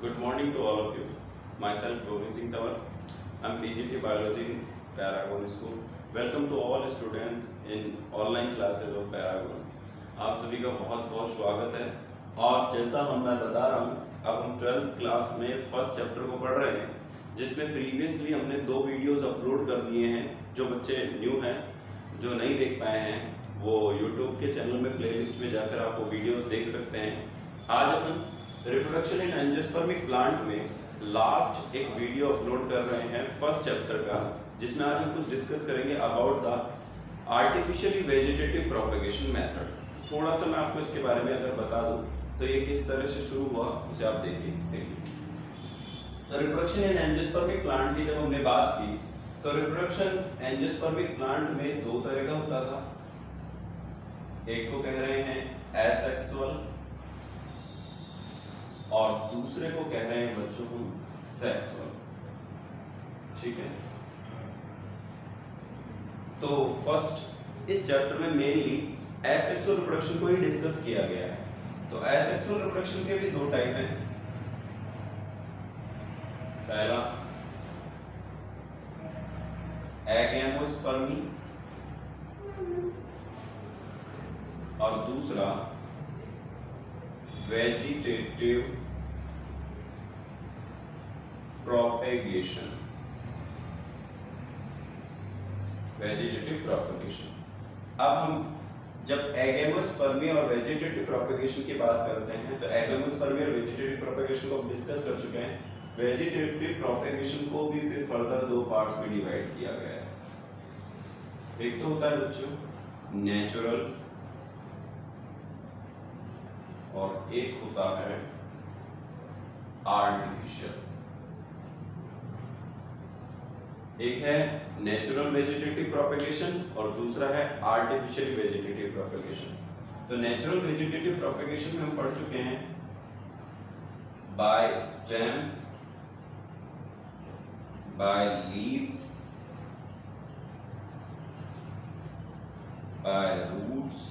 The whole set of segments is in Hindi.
Good morning to all of you. Myself Govind Singh Tawar. I'm PGT Biology in Paragon School. Welcome to all students in online classes of Paragon. आप सभी का बहुत बहुत स्वागत है। और जैसा मैं बता रहा हूँ, अब हम 12th क्लास में फर्स्ट चैप्टर को पढ़ रहे हैं, जिसमें प्रीवियसली हमने 2 वीडियोस अपलोड कर दिए हैं। जो बच्चे न्यू हैं, जो नहीं देख पाए हैं, वो यूट्यूब के चैनल में प्लेलिस्ट में जाकर आप वो वीडियोस देख सकते हैं। आज अपन रिप्रोडक्शन इन एंजियोस्पर्मिक प्लांट में लास्ट एक वीडियो अपलोड कर रहे हैं फर्स्ट चैप्टर का, जिसमें आज हम कुछ डिस्कस करेंगे about the artificially vegetative propagation method. थोड़ा सा मैं आपको इसके बारे में अगर बता दूं तो ये किस तरह से शुरू हुआ उसे आप देखिए। तो रिप्रोडक्शन इन एंजियोस्पर्मिक प्लांट की जब हमने बात की तो रिप्रोडक्शन एंजियोस्पर्मिक प्लांट में 2 तरह का होता था। एक को कह रहे हैं एसेक्सुअल और दूसरे को कह रहे हैं बच्चों को सेक्सुअल। ठीक है, तो फर्स्ट इस चैप्टर में मेनली एसेक्सुअल रिप्रोडक्शन को ही डिस्कस किया गया है। तो एसेक्सुअल रिप्रोडक्शन के भी 2 टाइप हैं। पहला एगैमोस्पर्मी और दूसरा वेजिटेटिव प्रोपेगेशन। Vegetative propagation. अब हम जब एगैमोस्पर्मी और वेजिटेटिव प्रोपेगेशन की बात करते हैं तो एगैमोस्पर्मी और वेजिटेटिव प्रोपेगेशन को हम डिस्कस कर चुके हैं। वेजिटेटिव प्रोपेगेशन को भी फिर फर्दर 2 पार्ट्स में डिवाइड किया गया है। एक तो होता है बच्चों नेचुरल और एक होता है आर्टिफिशियल। एक है नेचुरल वेजिटेटिव प्रोपेगेशन और दूसरा है आर्टिफिशियल वेजिटेटिव प्रोपेगेशन। तो नेचुरल वेजिटेटिव प्रोपेगेशन में हम पढ़ चुके हैं by stem, by leaves, by roots,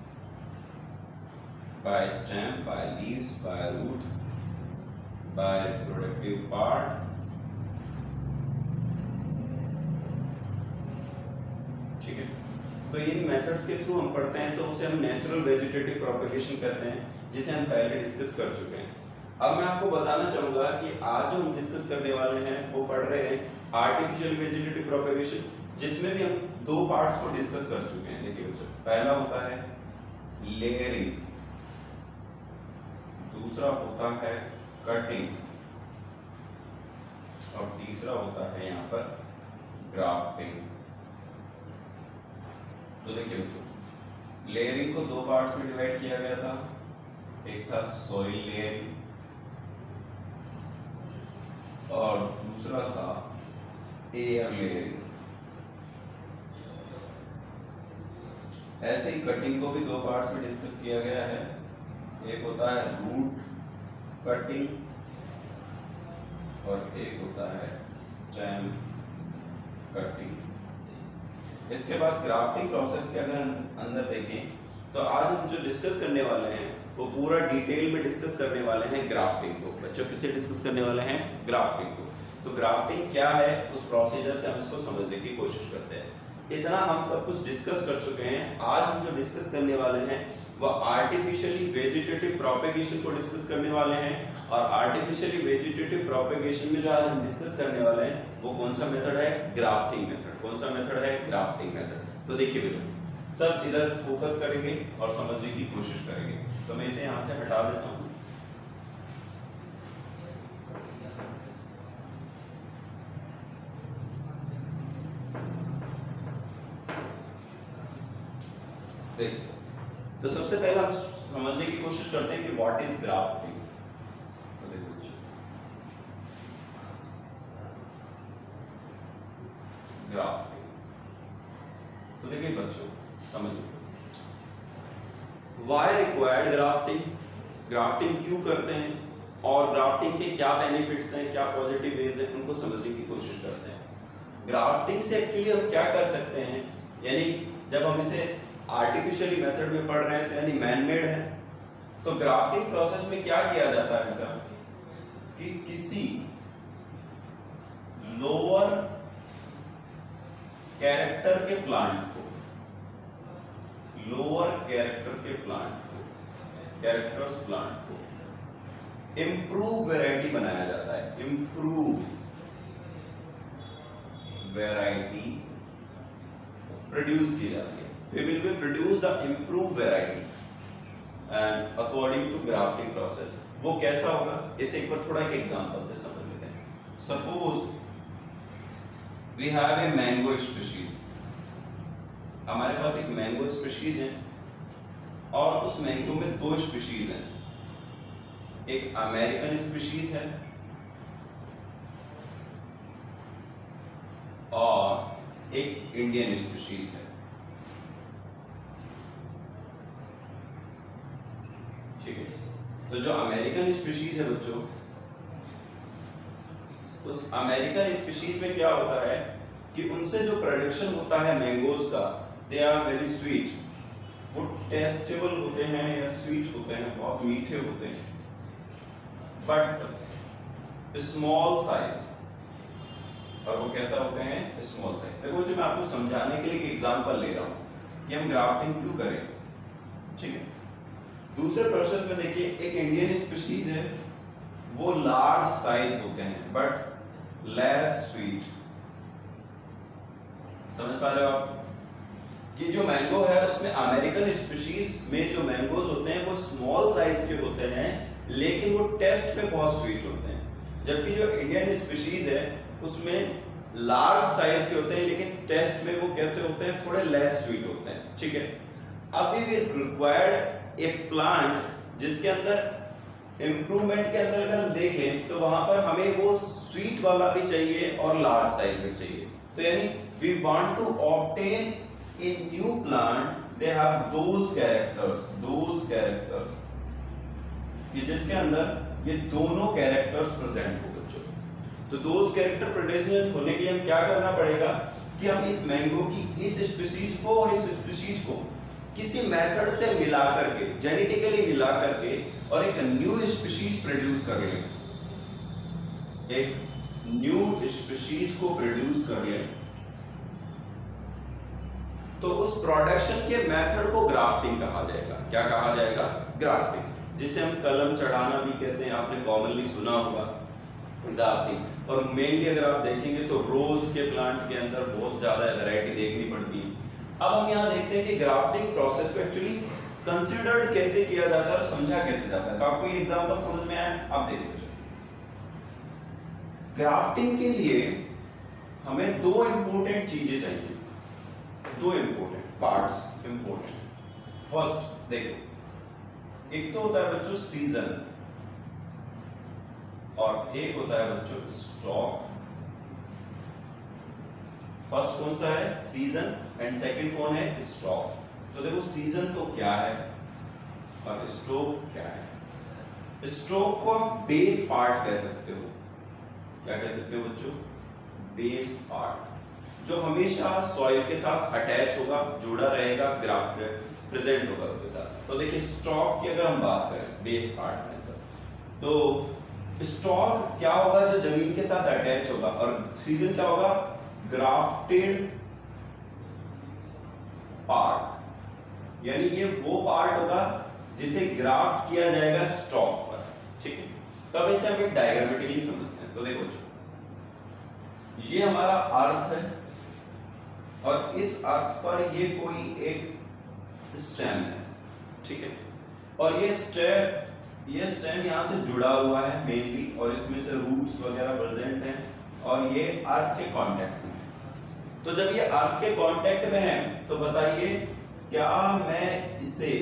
by stem, by leaves, by root, by reproductive part. ठीक है, तो इन मेथड्स के थ्रू हम पढ़ते हैं तो उसे हम नेचुरल वेजिटेटिव प्रोपेगेशन कहते हैं, जिसे हम पहले डिस्कस कर चुके हैं। अब मैं आपको बताना चाहूंगा कि आज जो हम डिस्कस करने वाले हैं वो पढ़ रहे हैं आर्टिफिशियल वेजिटेटिव प्रोपेगेशन, जिसमें भी हम 2 पार्ट्स को डिस्कस कर चुके हैं। देखिए बच्चों, पहला होता है लेयरिंग, दूसरा होता है कटिंग और तीसरा होता है यहाँ पर ग्राफ्टिंग। तो देखिए बच्चों, लेयरिंग को 2 पार्ट्स में डिवाइड किया गया था। एक था सॉइल लेयरिंग और दूसरा था एयर लेयरिंग। ऐसे ही कटिंग को भी 2 पार्ट्स में डिस्कस किया गया है। एक होता है रूट कटिंग और एक होता है स्टेम कटिंग। इसके बाद ग्राफ्टिंग प्रोसेस के अगर अंदर देखें तो आज हम जो डिस्कस करने वाले हैं वो पूरा डिटेल में डिस्कस करने वाले हैं ग्राफ्टिंग को। बच्चों किसे डिस्कस करने वाले हैं? ग्राफ्टिंग को। तो ग्राफ्टिंग क्या है, उस प्रोसीजर से हम इसको समझने की कोशिश करते हैं। इतना हम सब कुछ डिस्कस कर चुके हैं। आज हम जो डिस्कस करने वाले हैं वो आर्टिफिशियली वेजिटेटिव प्रोपेगेशन को डिस्कस करने वाले हैं। और आर्टिफिशियली वेजिटेटिव प्रोपेगेशन में जो आज हम डिस्कस करने वाले हैं वो कौन सा मेथड है? Grafting method. कौन सा मेथड है? Grafting method. तो देखिए बेटा, सब इधर फोकस करेंगे और समझने की कोशिश करेंगे। तो मैं इसे यहां से हटा देता हूं। देखिए, तो सबसे पहले हम समझने की कोशिश करते हैं कि व्हाट इज ग्राफ्टिंग। तो देखो ग्राफ्टिंग, तो देखिए बच्चों समझिए, व्हाई रिक्वायर्ड ग्राफ्टिंग। ग्राफ्टिंग क्यों करते हैं और ग्राफ्टिंग के क्या बेनिफिट्स हैं, क्या पॉजिटिव वेज हैं, उनको समझने की कोशिश करते हैं। ग्राफ्टिंग से एक्चुअली हम क्या कर सकते हैं, यानी जब हम इसे आर्टिफिशियली मेथड में पढ़ रहे हैं तो यानी मैन मेड है। तो ग्राफ्टिंग प्रोसेस में क्या किया जाता है बेटा कि किसी लोअर कैरेक्टर के प्लांट को, लोअर कैरेक्टर के प्लांट को, कैरेक्टर्स प्लांट को इंप्रूव वैरायटी बनाया जाता है। इंप्रूव वैरायटी प्रोड्यूस की जाती है। We will be produce the improved variety and according to grafting process। वो कैसा होगा इसे एक बार थोड़ा एक एग्जांपल से समझ लेते हैं। Suppose we have a mango species। हमारे पास एक मैंगो स्पीशीज है और उस मैंगो में दो स्पीशीज हैं, एक अमेरिकन स्पीशीज है और एक इंडियन स्पीशीज है। ठीक है, तो जो अमेरिकन स्पीशीज है बच्चों, उस अमेरिकन स्पीशीज में क्या होता है कि उनसे जो प्रोडक्शन होता है मैंगोज का, दे आर वेरी स्वीट। वो टेस्टेबल होते हैं या स्वीट होते हैं, बहुत मीठे होते हैं, बट स्मॉल साइज। और वो कैसा होते हैं? Small size. देखो जो मैं आपको समझाने के लिए एक एग्जांपल ले रहा हूं कि हम ग्राफ्टिंग क्यों करें। ठीक है, दूसरे प्रोसेस में देखिए, एक इंडियन स्पीशीज है, वो लार्ज साइज होते हैं बट लेस स्वीट। समझ पा रहे हो आप कि जो मैंगो है उसमें अमेरिकन स्पीशीज में जो मैंगोज होते हैं वो स्मॉल साइज के होते हैं लेकिन वो टेस्ट में बहुत स्वीट होते हैं, जबकि जो इंडियन स्पीशीज है उसमें लार्ज साइज के होते हैं लेकिन टेस्ट में वो कैसे होते हैं? थोड़े लेस स्वीट होते हैं। ठीक है, अब वी रिक्वायर्ड ए प्लांट जिसके अंदर इंप्रूवमेंट के अंदर अगर हम देखें तो वहां पर हमें वो स्वीट वाला भी चाहिए और लार्ज साइज भी चाहिए। तो यानी we want to obtain a new plant, they have those characters कि जिसके अंदर ये दोनों कैरेक्टर्स प्रेजेंट हो बच्चों। तो दोज कैरेक्टर प्रेजेंट होने के लिए हम क्या करना पड़ेगा कि हम इस मैंगो की इस स्पीशीज को और इस स्पीशीज को किसी मेथड से मिला करके, जेनेटिकली मिला करके और एक न्यू स्पीशीज प्रोड्यूस कर ले, एक न्यू स्पीशीज को प्रोड्यूस कर ले। तो उस प्रोडक्शन के मेथड को ग्राफ्टिंग कहा जाएगा। क्या कहा जाएगा? ग्राफ्टिंग, जिसे हम कलम चढ़ाना भी कहते हैं, आपने कॉमनली सुना होगा ग्राफ्टिंग। और मेनली अगर आप देखेंगे तो रोज के प्लांट के अंदर बहुत ज्यादा वैरायटी देखनी पड़ती है। अब हम यहाँ देखते हैं कि ग्राफ्टिंग प्रोसेस को एक्चुअली कंसीडर्ड कैसे किया जाता है और समझा कैसे जाता है। तो आपको ये एग्जांपल समझ में आया? आप देखिए, ग्राफ्टिंग के लिए हमें दो इंपॉर्टेंट चीजें चाहिए, दो इंपॉर्टेंट पार्ट्स इंपॉर्टेंट। फर्स्ट देखो, एक तो होता है बच्चों सीजन और एक होता है बच्चों स्टॉक। फर्स्ट कौन सा है? सीजन, एंड सेकंड कौन है? स्टॉक। तो देखो सीजन तो क्या है और स्टॉक क्या है। स्टॉक को आप बेस पार्ट कह सकते हो। क्या कह सकते हो बच्चों? बेस पार्ट, जो हमेशा सॉइल के साथ अटैच होगा, जुड़ा रहेगा, ग्राफ्ट प्रेजेंट होगा उसके साथ। तो देखिए स्टॉक की अगर हम बात करें बेस पार्ट में, तो स्टॉक क्या होगा? जो जमीन के साथ अटैच होगा। और सीजन क्या होगा? ग्राफ्टेड पार्ट, यानी ये वो पार्ट होगा जिसे ग्राफ्ट किया जाएगा स्टॉक पर। ठीक है, तो अब इसे हम एक डायग्रामेटिकली समझते हैं। तो देखो ये हमारा अर्थ है और इस अर्थ पर ये कोई एक स्टेम है। ठीक है, और ये स्टेम यहाँ से जुड़ा हुआ है मेनली, और इसमें से रूट्स वगैरह प्रेजेंट हैं और ये अर्थ के कांटेक्ट में है। तो जब ये अर्थ के कांटेक्ट में है तो बताइए क्या मैं इसे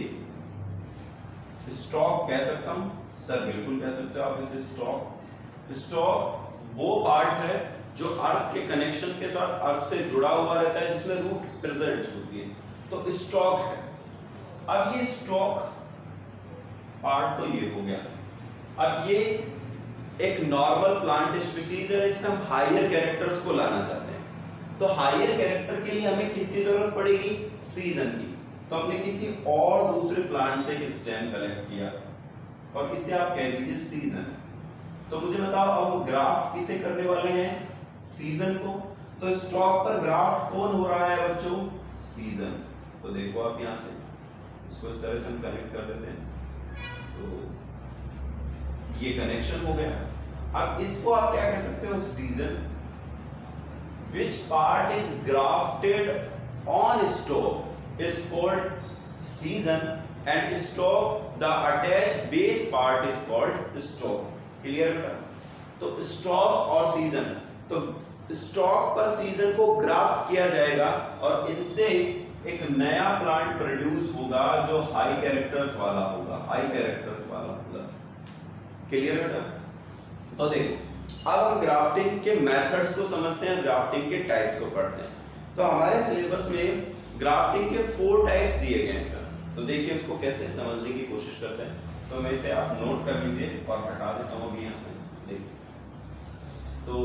स्टॉक कह सकता हूं? सर बिल्कुल कह सकते हो आप इसे स्टॉक। स्टॉक वो पार्ट है जो अर्थ के कनेक्शन के साथ अर्थ से जुड़ा हुआ रहता है, जिसमें रूट प्रेजेंट होती है, तो स्टॉक है। अब ये स्टॉक पार्ट तो ये हो गया। अब ये एक नॉर्मल प्लांट स्पीसीज है, इसमें हम हायर कैरेक्टर्स को लाना चाहते हैं। तो हायर कैरेक्टर के लिए हमें किसकी जरूरत पड़ेगी? सीजन की। तो हमने किसी और दूसरे प्लांट से एक स्टेम कलेक्ट किया और इसे आप कह दीजिए सीजन। तो मुझे बताओ अब ग्राफ किसे करने वाले हैं, सीजन को। तो स्टॉक पर ग्राफ कौन हो रहा है बच्चों, सीजन। तो देखो आप यहां से इसको इस तरह से हम कनेक्ट कर देते हैं, तो ये कनेक्शन हो गया। अब इसको आप क्या कह सकते हो, scion. Which part is grafted on stock is called scion and stock the attach base part is called stock. Clear बेटा। तो स्टॉक और सीजन, तो स्टॉक पर सीजन को ग्राफ्ट किया जाएगा और इनसे एक नया प्लांट प्रोड्यूस होगा जो हाई कैरेक्टर्स वाला होगा, हाई कैरेक्टर्स वाला होगा। क्लियर बेटा। तो देखो अब हम ग्राफ्टिंग के मेथड्स को समझते हैं, ग्राफ्टिंग के टाइप्स को पढ़ते हैं। तो हमारे सिलेबस में ग्राफ्टिंग के 4 टाइप्स दिए गए हैं। तो देखिए उसको कैसे समझने की कोशिश करते हैं। तो मैं इसे आप नोट कर लीजिए और हटा देता हूं अभी यहां से। देखिए तो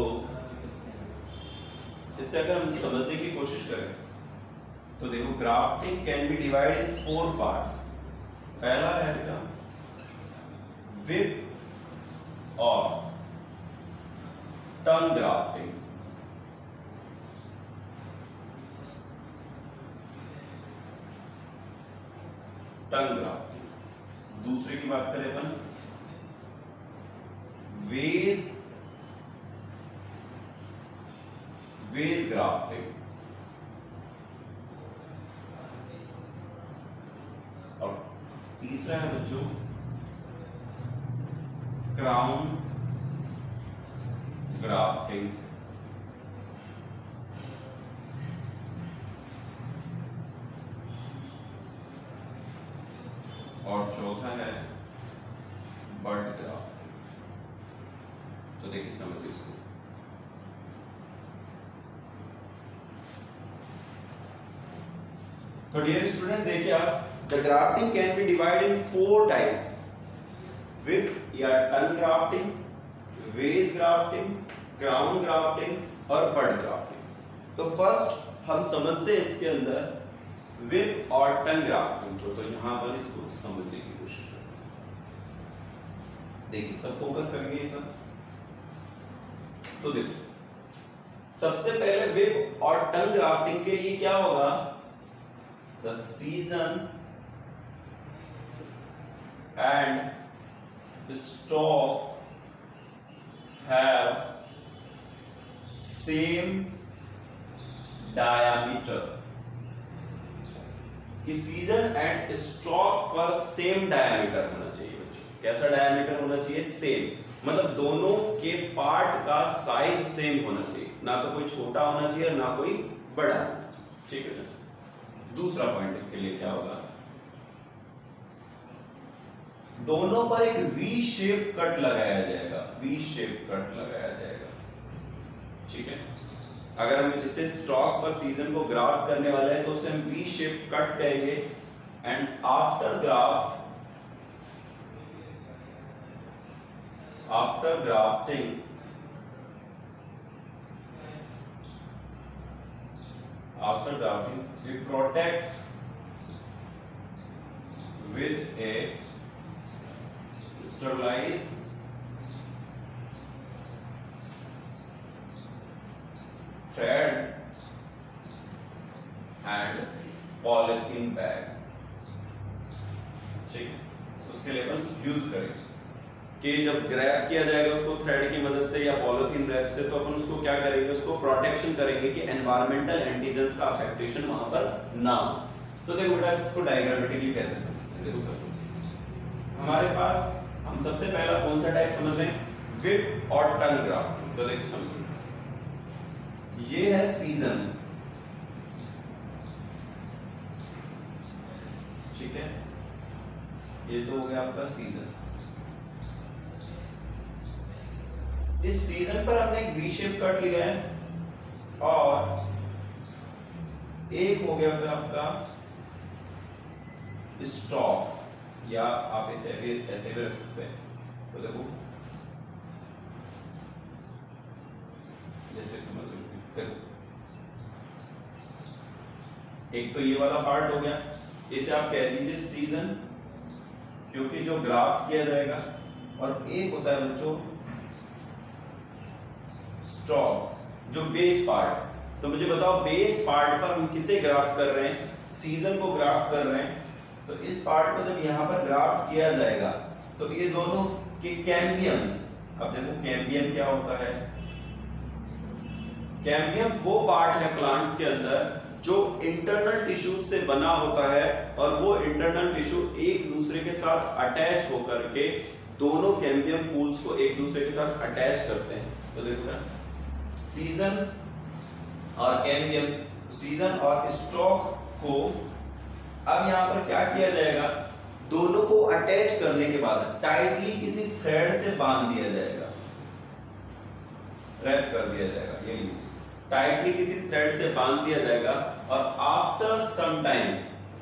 इससे अगर हम समझने की कोशिश करें तो देखो grafting can be divide in 4 parts. पहला रहेगा विप और टर्न ग्राफ्टिंग। Turn grafting. दूसरे की बात करें अपन वेज ग्राफ्टिंग। और तीसरा है बच्चों क्राउन ग्राफ्टिंग। और चौथा है बड ग्राफ्टिंग। तो देखिए समझिए इसको। तो डियर स्टूडेंट देखिए आप, the grafting can be divide in 4 types, whip या turn grafting, wedge grafting, crown grafting और बड ग्राफ्टिंग। तो फर्स्ट हम समझते हैं इसके अंदर विप और टर्न ग्राफ्टिंग को। तो यहां पर इसको समझने की कोशिश करें। देखिए सब फोकस करेंगे सब। तो देखो सबसे पहले विप और टर्न ग्राफ्टिंग के लिए क्या होगा, the scion and stock have same diameter. कि सीजन एंड स्टॉक पर सेम डायमीटर होना चाहिए बच्चों। कैसा डायमीटर होना चाहिए, सेम। मतलब दोनों के पार्ट का साइज सेम होना चाहिए, ना तो कोई छोटा होना चाहिए ना कोई बड़ा होना चाहिए। ठीक है ना। दूसरा पॉइंट इसके लिए क्या होगा, दोनों पर एक वी शेप कट लगाया जाएगा, वी शेप कट लगाया जाएगा। ठीक है। अगर हम जिसे स्टॉक पर सीजन को ग्राफ्ट करने वाले हैं तो उसे हम वी शेप कट कहेंगे। And after grafting we protect with a sterilized thread and polythene bag। ठीक है। उसके लिए अपन यूज करेंगे कि जब ग्रैब किया जाएगा उसको थ्रेड की मदद से या पॉलिथीन रैप से, तो अपन उसको क्या करेंगे, उसको प्रोटेक्शन करेंगे कि एनवायरमेंटल एंटीजेंस का अफेक्टेशन वहां पर ना हो। तो देखो बेटा इसको डायग्रामेटिकली कैसे समझते हैं। देखो सब हमारे पास हम सबसे पहला कौन सा टाइप समझ रहे हैं, विप और टर्न ग्राफ्टिंग। तो देखो समझो, ये है सीजन। ठीक है, ये तो हो गया आपका सीजन। इस सीजन पर हमने एक वी शेप कट लिया है और एक हो गया आपका स्टॉक, या आप इसे ऐसे भी रख सकते हैं। तो देखो जैसे समझ लो, एक तो ये वाला पार्ट हो गया, इसे आप कह दीजिए सीजन क्योंकि जो ग्राफ किया जाएगा, और एक होता है बच्चों स्टॉक जो बेस पार्ट। तो मुझे बताओ बेस पार्ट पर हम किसे ग्राफ्ट कर रहे हैं, सीजन को ग्राफ्ट कर रहे हैं। तो इस पार्ट को जब यहां पर ग्राफ्ट किया जाएगा तो ये दोनों के कैम्बियम्स, अब देखो कैम्बियम क्या होता है, कैम्बियम वो पार्ट है प्लांट्स के अंदर जो इंटरनल टिश्यूज से बना होता है और वो इंटरनल टिश्यू एक दूसरे के साथ अटैच होकर के दोनों कैम्बियम पूल्स को एक दूसरे के साथ अटैच करते हैं। तो देखो ना, सीजन और कैम्बियम, सीजन और स्टॉक को अब यहां पर क्या किया जाएगा, दोनों को अटैच करने के बाद टाइटली किसी थ्रेड से बांध दिया जाएगा, रैप कर दिया जाएगा, ये टाइटली किसी थ्रेड से बांध दिया जाएगा। और after some time,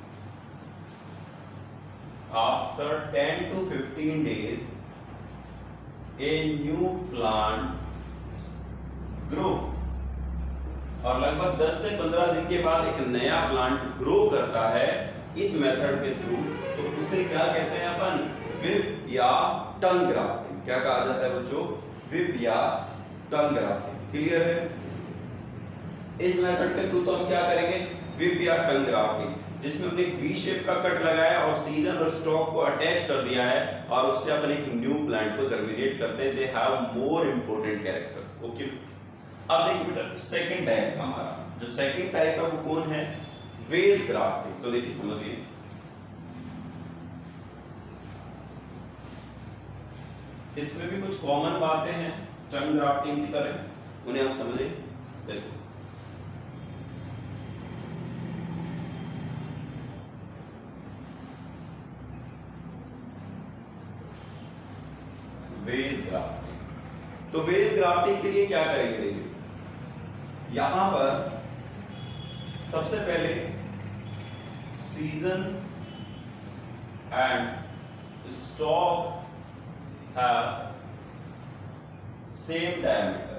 after 10 to 15 days a new plant grow, और लगभग 10 से 15 दिन के बाद एक नया प्लांट ग्रो करता है इस मेथड के थ्रू। तो उसे क्या कहते हैं अपन, विप या टंग ग्राफ्टिंग। क्या कहा जाता है बच्चों, विप या टंग ग्राफ्टिंग। क्लियर है? इस मेथड के थ्रू तो हम क्या करेंगे, विप या टंग ग्राफ्टिंग, जिसमें हमने एक वी शेप का कट लगाया और सीजन और स्टॉक को अटैच कर दिया है और उससे अपन एक न्यू प्लांट को जर्मिनेट करते हैं। They have more important characters. Okay, अब देखिए बेटा सेकंड टाइप का हमारा जो सेकंड टाइप है वो कौन है, वेज ग्राफ्टिंग। तो देखिए समझिए, इसमें भी कुछ कॉमन बातें हैं टंग ग्राफ्टिंग की तरह, उन्हें हम समझे। देखो वेज ग्राफ्टिंग। तो वेज ग्राफ्टिंग के लिए क्या करेंगे, देखिए यहां पर सबसे पहले scion and stock have same diameter,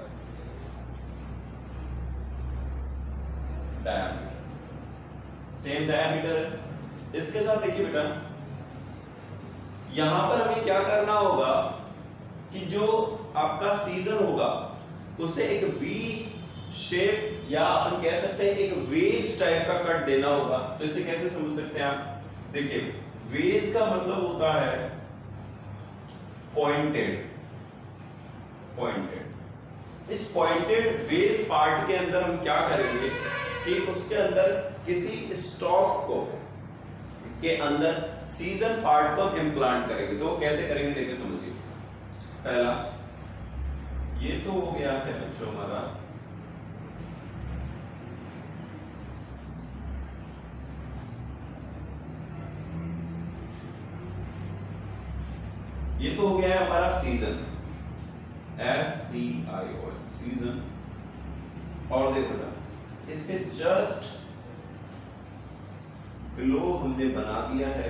same diameter. इसके साथ देखिए बेटा यहां पर हमें क्या करना होगा कि जो आपका सीजन होगा उसे एक वी शेप या अपन कह सकते हैं एक वेज टाइप का कट देना होगा। तो इसे कैसे समझ सकते हैं आप, देखिए वेज का मतलब होता है पॉइंटेड, पॉइंटेड। इस पॉइंटेड वेज पार्ट के अंदर हम क्या करेंगे कि उसके अंदर किसी स्टॉक को के अंदर सीजन पार्ट को हम इम्प्लांट करेंगे। तो कैसे करेंगे देखिए समझिए, पहला ये तो हो गया है बच्चों हमारा ये तो हो गया है हमारा सीजन, SCION सीजन। और देखो ना इसके जस्ट बिलो हमने बना दिया है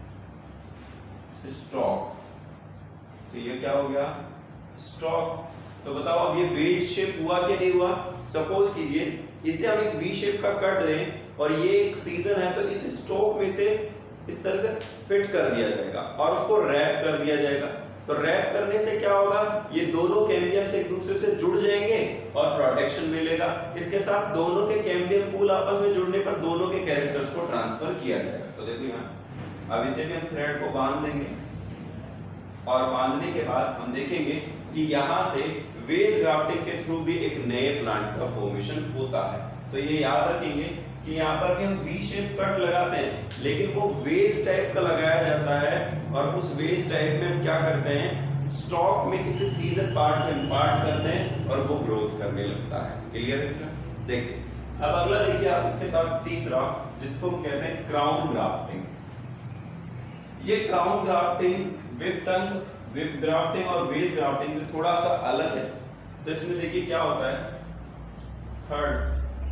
स्टॉक। तो ये क्या हो गया, स्टॉक। तो बताओ अब ये वेज शेप हुआ कि नहीं हुआ। सपोज कीजिए इसे हम एक वी शेप का कट दें और ये एक सीजन है, तो इस स्टॉक में से इस तरह से फिट कर दिया जाएगा और उसको रैप कर दिया जाएगा। तो रैप करने से क्या होगा, ये दोनों कैम्बियम्स एक दूसरे से जुड़ जाएंगे और प्रोटेक्शन मिलेगा। इसके साथ दोनों के कैम्बियम पूल आपस में जुड़ने पर दोनों के कैरेक्टर्स को ट्रांसफर किया जाएगा। तो देखिए यहाँ अब इसे भी हम थ्रेड को बांध देंगे और बांधने के बाद हम देखेंगे कि यहाँ से वेज ग्राफ्टिंग के थ्रू भी एक नए प्लांट का फॉर्मेशन होता है। तो ये याद रखेंगे कि यहाँ पर भी हम वी शेप कट लगाते हैं, लेकिन वो वेज टाइप का लगाया जाता है और उस वेज टाइप में हम क्या करते हैं, स्टॉक में किसी सीजन पार्ट को इंपार्ट करते हैं और वो ग्रोथ करने लगता है। क्लियर है? देखिए अब अगला देखिए आप इसके साथ तीसरा, जिसको हम कहते हैं क्राउन ग्राफ्टिंग। ये क्राउन ग्राफ्टिंग विप ग्राफ्टिंग और वेज ग्राफ्टिंग से थोड़ा सा अलग है। तो इसमें देखिए क्या होता है, third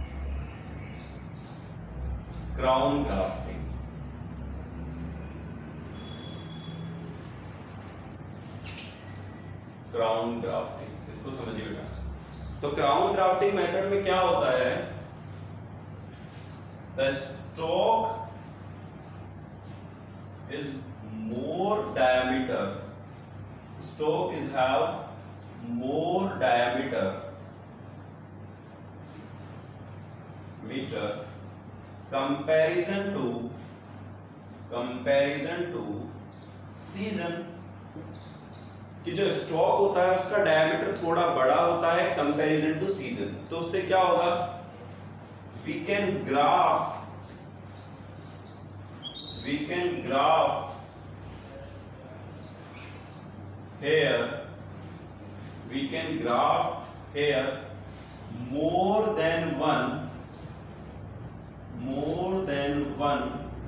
crown grafting. Crown grafting इसको समझिए बेटा। तो क्राउन ग्राफ्टिंग मेथड में क्या होता है, the stock is more diameter, stalk is have more diameter picture comparison to season कि जो स्टॉक होता है उसका डायमीटर थोड़ा बड़ा होता है कंपैरिजन टू सीजन, तो उससे क्या होगा, we can graft here more than one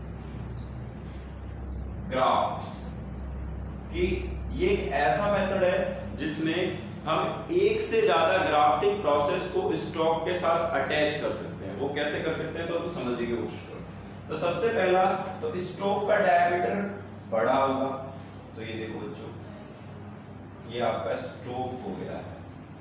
grafts, कि ये एक ऐसा मेथड है जिसमें हम एक से ज्यादा ग्राफ्टिंग प्रोसेस को स्टॉक के साथ अटैच कर सकते हैं। वो कैसे कर सकते हैं तो समझने की कोशिश करो। तो सबसे पहला तो स्टॉक का डायमीटर बड़ा होगा, तो ये देखो बच्चों, ये आपका स्टॉक हो गया है,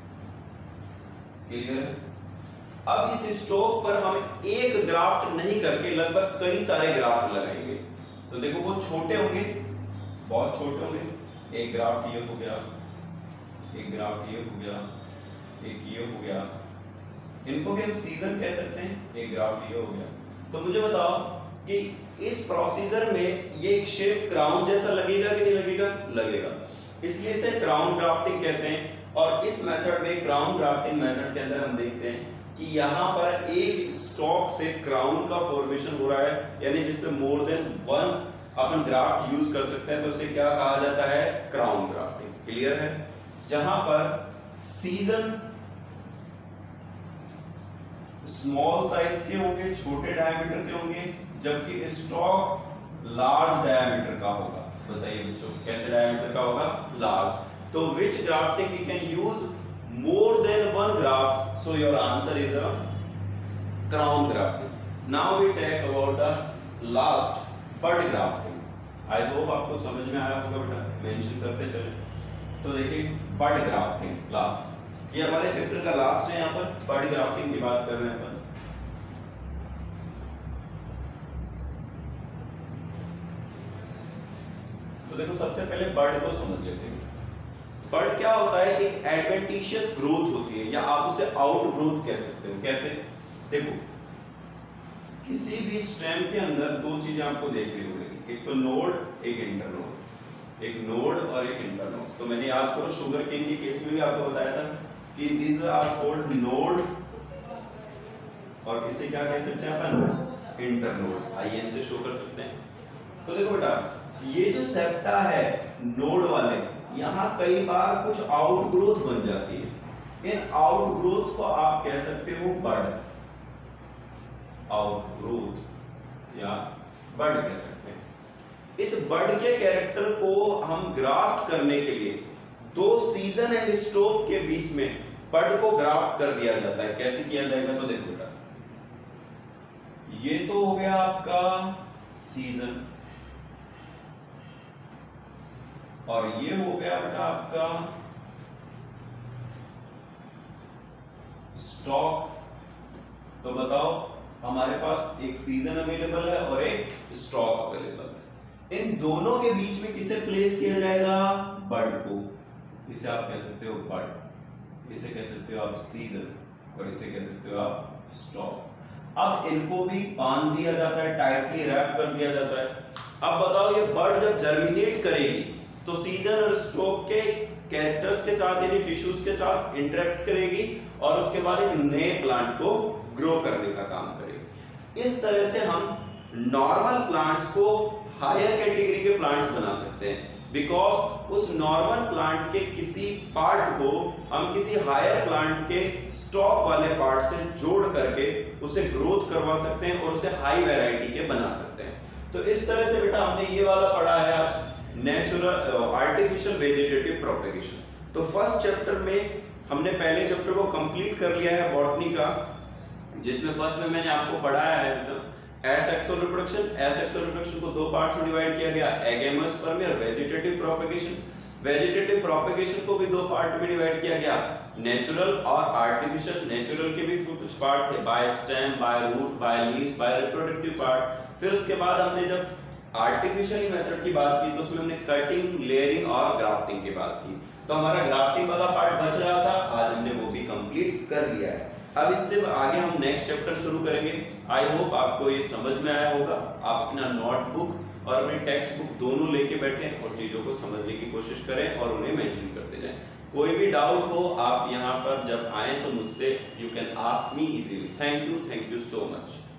क्लियर। अब इस स्टॉक पर हम एक ग्राफ्ट नहीं करके लगभग कई सारे ग्राफ्ट लगाएंगे। तो देखो वो छोटे होंगे, बहुत छोटे होंगे, एक ग्राफ्ट ये हो गया, एक ग्राफ्ट ये हो गया, एक ये हो गया, इनको भी हम सीजन कह सकते हैं, एक ग्राफ्ट ये हो गया। तो मुझे बताओ कि इस प्रोसीजर में ये एक शेप क्राउन जैसा लगेगा कि नहीं लगेगा, लगेगा, इसलिए इसे क्राउन ग्राफ्टिंग कहते हैं। और इस मेथड में, क्राउन ग्राफ्टिंग मेथड के अंदर हम देखते हैं कि यहाँ पर एक स्टॉक से क्राउन का फॉर्मेशन हो रहा है, यानी जिसपे मोर देन वन अपन ग्राफ्ट यूज कर सकते हैं, तो इसे क्या कहा जाता है, क्राउन ग्राफ्टिंग, क्लियर है। जहां पर सीजन स्मॉल साइज के होंगे, छोटे डायमीटर के होंगे, जबकि स्टॉक लार्ज डायमीटर का होगा। बताइए बच्चों, कैसे डायमीटर का होगा, लार्ज। तो which grafting we can use more than one graph, so your answer is a crown grafting. Now we talk about the last bud grafting. I hope आपको समझ में आया होगा बेटा, मेंशन करते चले। तो देखिए बड ग्राफ्टिंग लास्ट, ये हमारे चैप्टर का लास्ट है। यहाँ पर बड ग्राफ्टिंग की बात कर रहे हैं अपन। तो देखो सबसे पहले बड को समझ लेते हैं। बड क्या होता है, एक एडवेंटिशियस ग्रोथ होती है, या आप उसे आउट ग्रोथ कह सकते हो। कैसे, देखो किसी भी स्टेम के अंदर दो चीजें आपको देखनी होगी, एक तो नोड, एक इंटरनोड, एक नोड और एक इंटरनोड। तो मैंने याद करो शुगर केन के केस में भी आपको बताया था कि दीज आर कॉल्ड नोड, और इसे क्या कह सकते हैं अपन, इंटरनोड, आईएन से शो कर सकते हैं। तो देखो बेटा, ये जो सेप्टा है नोड वाले, यहाँ कई बार कुछ आउट ग्रोथ बन जाती है। इन आउट ग्रोथ को आप कह सकते हो बड, आउट ग्रोथ या बड कह सकते हैं। इस बड के कैरेक्टर को हम ग्राफ्ट करने के लिए दो सीजन एंड स्टॉक के बीच में बड को ग्राफ्ट कर दिया जाता है। कैसे किया जाएगा, तो देखो बेटा, ये तो हो गया आपका सीजन, और ये हो गया बेटा आपका स्टॉक। तो बताओ हमारे पास एक सीजन अवेलेबल है और एक स्टॉक अवेलेबल है। इन दोनों के बीच में किसे प्लेस किया जाएगा, बड को। इसे आप कह सकते हो बड, इसे कह सकते हो आप सीजन, और इसे कह सकते हो आप स्टॉक। अब इनको भी बांध दिया जाता है, टाइटली रैप कर दिया जाता है। अब बताओ ये बड जब जर्मिनेट करेगी तो सीजन और स्टॉक के कैरेक्टर्स के साथ यानी टिश्यूज के साथ इंटरेक्ट करेगी, और उसके बाद एक नए प्लांट को ग्रो करने का काम करेगी। इस तरह से हम नॉर्मल प्लांट्स को हायर कैटेगरी के प्लांट्स बना सकते हैं, बिकॉज उस नॉर्मल प्लांट के किसी पार्ट को हम किसी हायर प्लांट के स्टॉक वाले पार्ट से जोड़ करके उसे ग्रोथ करवा सकते हैं और उसे हाई वैरायटी के बना सकते हैं। तो इस तरह से बेटा हमने ये वाला पढ़ा है आज, नेचुरल आर्टिफिशियल वेजिटेटिव प्रोपेगेशन। तो फर्स्ट चैप्टर में हमने पहले चैप्टर को कंप्लीट कर लिया है बॉटनी का, जिसमें फर्स्ट में मैंने आपको पढ़ाया है एसेक्सुअल रिप्रोडक्शन। एसेक्सुअल रिप्रोडक्शन को दो पार्ट्स में डिवाइड किया गया, एगेमोस्पर्मी और वेजिटेटिव प्रोपेगेशन। वेजिटेटिव प्रोपेगेशन को भी दो पार्ट में डिवाइड किया गया, नेचुरल और आर्टिफिशियल। नेचुरल के भी कुछ पार्ट थे, by stem, by root, by leaves, by reproductive part. फिर उसके बाद हमने जब आर्टिफिशियल मेथड की बात की तो उसमें हमने कटिंग, लेयरिंग और ग्राफ्टिंग की बात की। तो हमारा ग्राफ्टिंग वाला पार्ट बच रहा था, आज हमने वो भी कंप्लीट कर लिया है। अब इससे आगे हम नेक्स्ट चैप्टर शुरू करेंगे। आई होप आपको ये समझ में आया होगा। आप अपना नोटबुक और अपनी टेक्स्ट बुक दोनों लेके बैठें और चीजों को समझने की कोशिश करें और उन्हें मेंशन करते जाएं। कोई भी डाउट हो आप यहाँ पर जब आए तो मुझसे you can ask me easily. Thank you so much.